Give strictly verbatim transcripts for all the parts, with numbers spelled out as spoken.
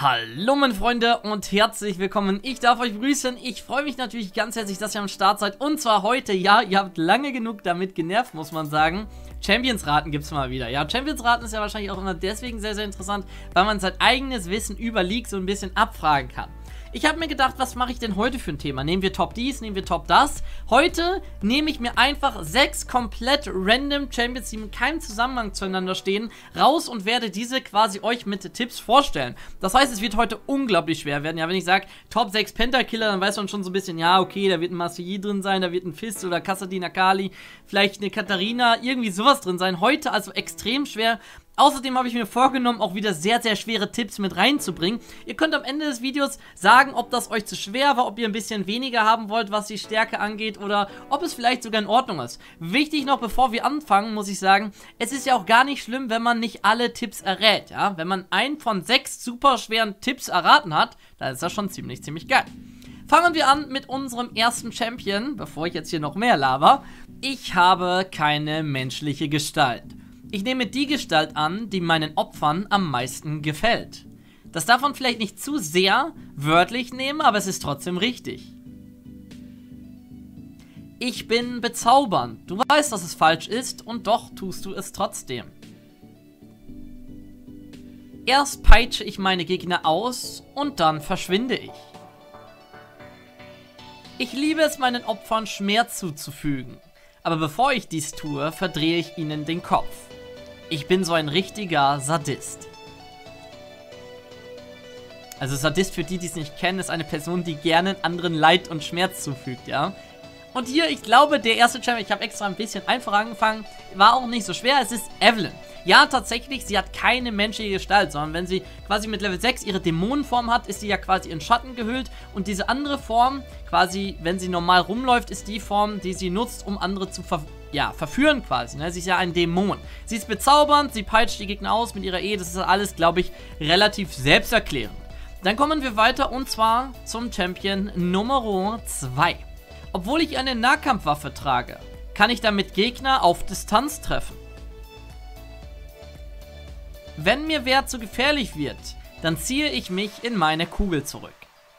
Hallo meine Freunde und herzlich willkommen. Ich darf euch grüßen. Ich freue mich natürlich ganz herzlich, dass ihr am Start seid. Und zwar heute, ja, ihr habt lange genug damit genervt, muss man sagen. Champions-Raten gibt es mal wieder. Ja, Champions-Raten ist ja wahrscheinlich auch immer deswegen sehr, sehr interessant, weil man sein eigenes Wissen über League so ein bisschen abfragen kann. Ich habe mir gedacht, was mache ich denn heute für ein Thema? Nehmen wir Top dies, nehmen wir Top das. Heute nehme ich mir einfach sechs komplett random Champions, die in keinem Zusammenhang zueinander stehen, raus und werde diese quasi euch mit Tipps vorstellen. Das heißt, es wird heute unglaublich schwer werden. Ja, wenn ich sage Top sechs Pentakiller, dann weiß man schon so ein bisschen, ja, okay, da wird ein Master-Yi drin sein, da wird ein Fist oder Kassadin Akali, vielleicht eine Katharina, irgendwie sowas drin sein. Heute also extrem schwer. Außerdem habe ich mir vorgenommen, auch wieder sehr, sehr schwere Tipps mit reinzubringen. Ihr könnt am Ende des Videos sagen, ob das euch zu schwer war, ob ihr ein bisschen weniger haben wollt, was die Stärke angeht, oder ob es vielleicht sogar in Ordnung ist. Wichtig noch, bevor wir anfangen, muss ich sagen, es ist ja auch gar nicht schlimm, wenn man nicht alle Tipps errät, ja. Wenn man einen von sechs super schweren Tipps erraten hat, dann ist das schon ziemlich, ziemlich geil. Fangen wir an mit unserem ersten Champion, bevor ich jetzt hier noch mehr laber. Ich habe keine menschliche Gestalt. Ich nehme die Gestalt an, die meinen Opfern am meisten gefällt. Das darf man vielleicht nicht zu sehr wörtlich nehmen, aber es ist trotzdem richtig. Ich bin bezaubernd. Du weißt, dass es falsch ist und doch tust du es trotzdem. Erst peitsche ich meine Gegner aus und dann verschwinde ich. Ich liebe es, meinen Opfern Schmerz zuzufügen. Aber bevor ich dies tue, verdrehe ich ihnen den Kopf. Ich bin so ein richtiger Sadist. Also Sadist, für die, die es nicht kennen, ist eine Person, die gerne anderen Leid und Schmerz zufügt, ja. Und hier, ich glaube, der erste Champion, ich habe extra ein bisschen einfach angefangen, war auch nicht so schwer, es ist Evelynn. Ja, tatsächlich, sie hat keine menschliche Gestalt, sondern wenn sie quasi mit Level sechs ihre Dämonenform hat, ist sie ja quasi in Schatten gehüllt. Und diese andere Form, quasi, wenn sie normal rumläuft, ist die Form, die sie nutzt, um andere zu ver ja, verführen quasi. Ne? Sie ist ja ein Dämon. Sie ist bezaubernd, sie peitscht die Gegner aus mit ihrer E. Das ist alles, glaube ich, relativ selbsterklärend. Dann kommen wir weiter und zwar zum Champion Nummer zwei. Obwohl ich eine Nahkampfwaffe trage, kann ich damit Gegner auf Distanz treffen. Wenn mir wer zu gefährlich wird, dann ziehe ich mich in meine Kugel zurück.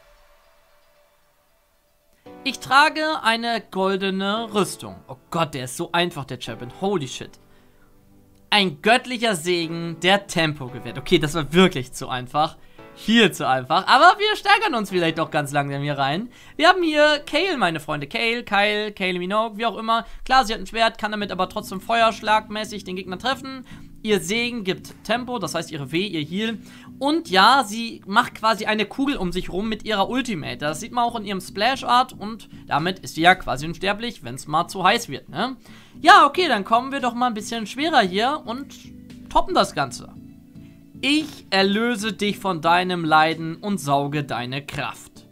Ich trage eine goldene Rüstung. Oh Gott, der ist so einfach, der Champion. Holy shit. Ein göttlicher Segen, der Tempo gewährt. Okay, das war wirklich zu einfach. Viel zu einfach. Aber wir steigern uns vielleicht doch ganz langsam hier rein. Wir haben hier Kayle, meine Freunde. Kayle, Kyle, Kylie Minogue, wie auch immer. Klar, sie hat ein Schwert, kann damit aber trotzdem feuerschlagmäßig den Gegner treffen. Ihr Segen gibt Tempo, das heißt ihre W, ihr Heal. Und ja, sie macht quasi eine Kugel um sich rum mit ihrer Ultimate. Das sieht man auch in ihrem Splash-Art und damit ist sie ja quasi unsterblich, wenn es mal zu heiß wird, ne? Ja, okay, dann kommen wir doch mal ein bisschen schwerer hier und toppen das Ganze. Ich erlöse dich von deinem Leiden und sauge deine Kraft.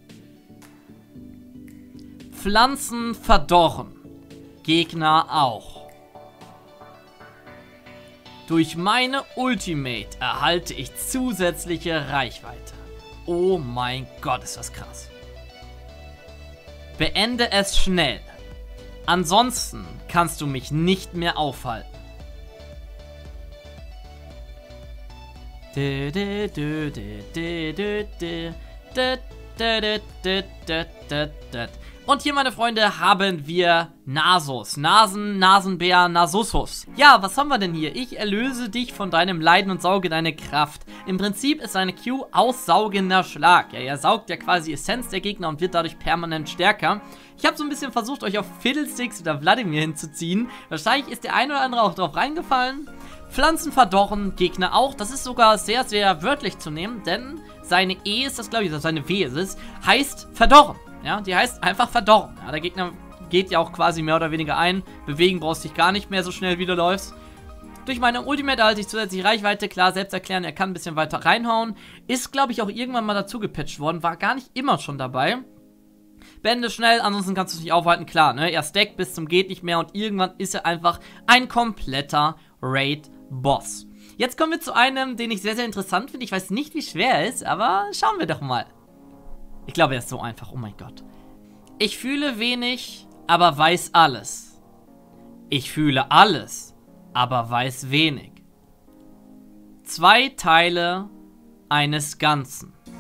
Pflanzen verdorren, Gegner auch. Durch meine Ultimate erhalte ich zusätzliche Reichweite. Oh mein Gott, ist das krass. Beende es schnell. Ansonsten kannst du mich nicht mehr aufhalten. Und hier, meine Freunde, haben wir Nasus. Nasen, Nasenbär, Nasussus. Ja, was haben wir denn hier? Ich erlöse dich von deinem Leiden und sauge deine Kraft. Im Prinzip ist seine Q aussaugender Schlag. Ja, er saugt ja quasi Essenz der Gegner und wird dadurch permanent stärker. Ich habe so ein bisschen versucht, euch auf Fiddlesticks oder Vladimir hinzuziehen. Wahrscheinlich ist der ein oder andere auch drauf reingefallen. Pflanzen verdorren, Gegner auch. Das ist sogar sehr, sehr wörtlich zu nehmen, denn seine E ist das, glaube ich, seine W ist es, heißt verdorren. Ja, die heißt einfach verdorren. Ja, der Gegner geht ja auch quasi mehr oder weniger ein. Bewegen brauchst dich gar nicht mehr so schnell, wie du läufst. Durch meine Ultimate erhalte ich zusätzlich Reichweite. Klar, selbst erklären, er kann ein bisschen weiter reinhauen. Ist, glaube ich, auch irgendwann mal dazu gepatcht worden. War gar nicht immer schon dabei. Beende schnell, ansonsten kannst du es nicht aufhalten. Klar, ne? Er stackt bis zum geht nicht mehr und irgendwann ist er einfach ein kompletter Raid-Boss. Jetzt kommen wir zu einem, den ich sehr, sehr interessant finde. Ich weiß nicht, wie schwer er ist, aber schauen wir doch mal. Ich glaube, er ist so einfach. Oh mein Gott. Ich fühle wenig, aber weiß alles. Ich fühle alles, aber weiß wenig. Zwei Teile eines Ganzen.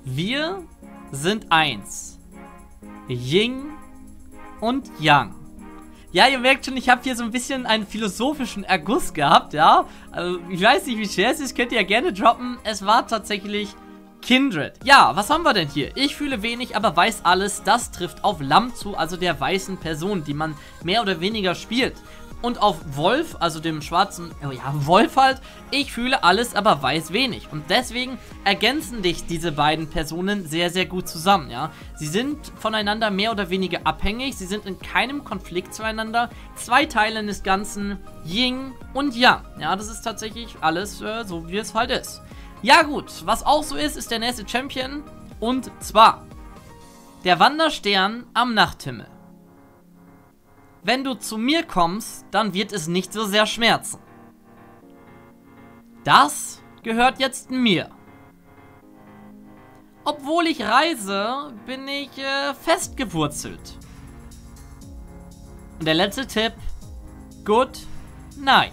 Wir sind eins. Yin und Yang. Ja, ihr merkt schon, ich habe hier so ein bisschen einen philosophischen Erguss gehabt, ja. Also, ich weiß nicht, wie schwer es ist, könnt ihr ja gerne droppen. Es war tatsächlich Kindred. Ja, was haben wir denn hier? Ich fühle wenig, aber weiß alles. Das trifft auf Lamm zu, also der weißen Person, die man mehr oder weniger spielt. Und auf Wolf, also dem schwarzen, oh ja, Wolf halt, ich fühle alles, aber weiß wenig. Und deswegen ergänzen dich diese beiden Personen sehr, sehr gut zusammen, ja. Sie sind voneinander mehr oder weniger abhängig, sie sind in keinem Konflikt zueinander. Zwei Teile des Ganzen, Yin und Yang. Ja, das ist tatsächlich alles äh, so, wie es halt ist. Ja gut, was auch so ist, ist der nächste Champion. Und zwar der Wanderstern am Nachthimmel. Wenn du zu mir kommst, dann wird es nicht so sehr schmerzen. Das gehört jetzt mir. Obwohl ich reise, bin ich äh, festgewurzelt. Und der letzte Tipp: Good night.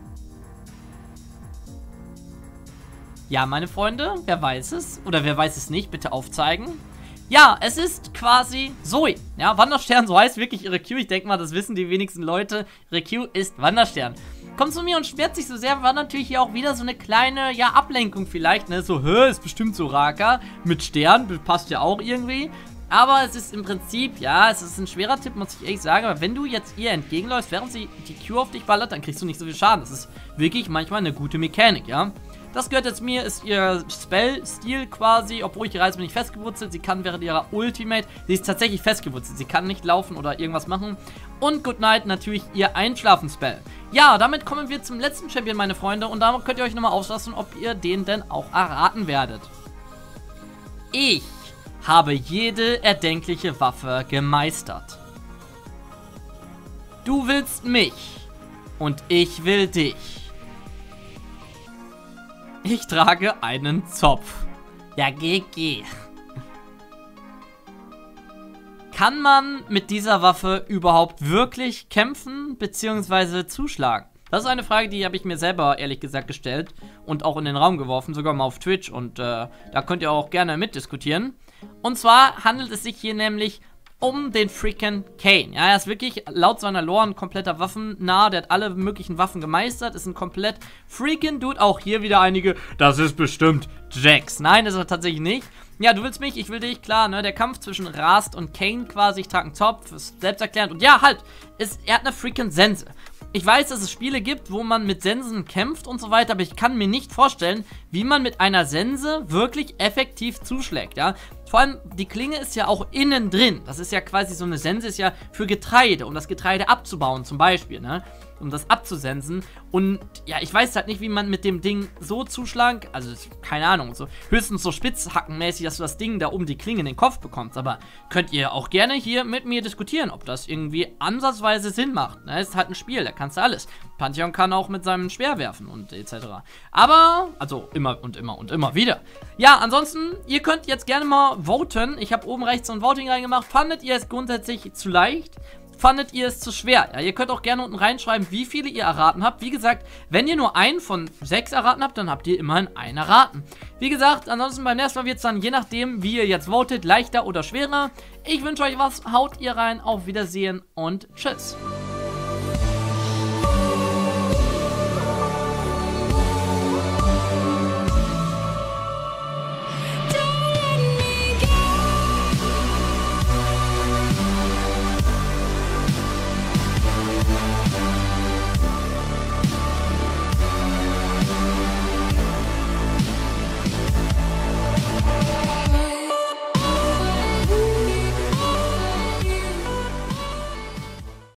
Ja, meine Freunde, wer weiß es? Oder wer weiß es nicht, bitte aufzeigen. Ja, es ist quasi Zoe. Ja, Wanderstern, so heißt wirklich ihre Q. Ich denke mal, das wissen die wenigsten Leute. Ihre Q ist Wanderstern. Kommt zu mir und schwert sich so sehr, war natürlich hier auch wieder so eine kleine, ja, Ablenkung vielleicht, ne? So, hä, ist bestimmt so Raka. Mit Stern, passt ja auch irgendwie. Aber es ist im Prinzip, ja, es ist ein schwerer Tipp, muss ich ehrlich sagen. Aber wenn du jetzt ihr entgegenläufst, während sie die Q auf dich ballert, dann kriegst du nicht so viel Schaden. Das ist wirklich manchmal eine gute Mechanik, ja. Das gehört jetzt mir, ist ihr Spell-Stil quasi, obwohl ich die Reise bin nicht festgewurzelt. Sie kann während ihrer Ultimate, sie ist tatsächlich festgewurzelt. Sie kann nicht laufen oder irgendwas machen. Und Good Night natürlich ihr Einschlafen-Spell. Ja, damit kommen wir zum letzten Champion, meine Freunde. Und da könnt ihr euch nochmal auslassen, ob ihr den denn auch erraten werdet. Ich habe jede erdenkliche Waffe gemeistert. Du willst mich und ich will dich. Ich trage einen Zopf. Ja, G G. Kann man mit dieser Waffe überhaupt wirklich kämpfen bzw. zuschlagen? Das ist eine Frage, die habe ich mir selber ehrlich gesagt gestellt und auch in den Raum geworfen, sogar mal auf Twitch. Und äh, da könnt ihr auch gerne mitdiskutieren. Und zwar handelt es sich hier nämlich um den freaking Kain. Ja, er ist wirklich laut seiner Lore ein kompletter Waffennah. Der hat alle möglichen Waffen gemeistert. Ist ein komplett freaking Dude. Auch hier wieder einige, das ist bestimmt Jax. Nein, das ist er tatsächlich nicht. Ja, du willst mich, ich will dich. Klar, ne? Der Kampf zwischen Rast und Kain quasi. Ich trage einen Zopf, ist selbsterklärend. Und ja, halt, ist, er hat eine freaking Sense. Ich weiß, dass es Spiele gibt, wo man mit Sensen kämpft und so weiter, aber ich kann mir nicht vorstellen, wie man mit einer Sense wirklich effektiv zuschlägt, ja. Vor allem, die Klinge ist ja auch innen drin. Das ist ja quasi so eine Sense, ist ja für Getreide, um das Getreide abzubauen zum Beispiel, ne. Um das abzusensen. Und ja, ich weiß halt nicht, wie man mit dem Ding so zuschlagen, also keine Ahnung, so höchstens so spitzhackenmäßig, dass du das Ding da um die Klinge in den Kopf bekommst. Aber könnt ihr auch gerne hier mit mir diskutieren, ob das irgendwie ansatzweise Sinn macht. Ne? Es ist halt ein Spiel, da kannst du alles. Pantheon kann auch mit seinem Speer werfen und et cetera. Aber, also immer und immer und immer wieder. Ja, ansonsten, ihr könnt jetzt gerne mal voten. Ich habe oben rechts so ein Voting reingemacht. Fandet ihr es grundsätzlich zu leicht? Fandet ihr es zu schwer? Ja, ihr könnt auch gerne unten reinschreiben, wie viele ihr erraten habt. Wie gesagt, wenn ihr nur einen von sechs erraten habt, dann habt ihr immerhin einen erraten. Wie gesagt, ansonsten beim nächsten Mal wird es dann, je nachdem, wie ihr jetzt votet, leichter oder schwerer. Ich wünsche euch was, haut ihr rein, auf Wiedersehen und tschüss.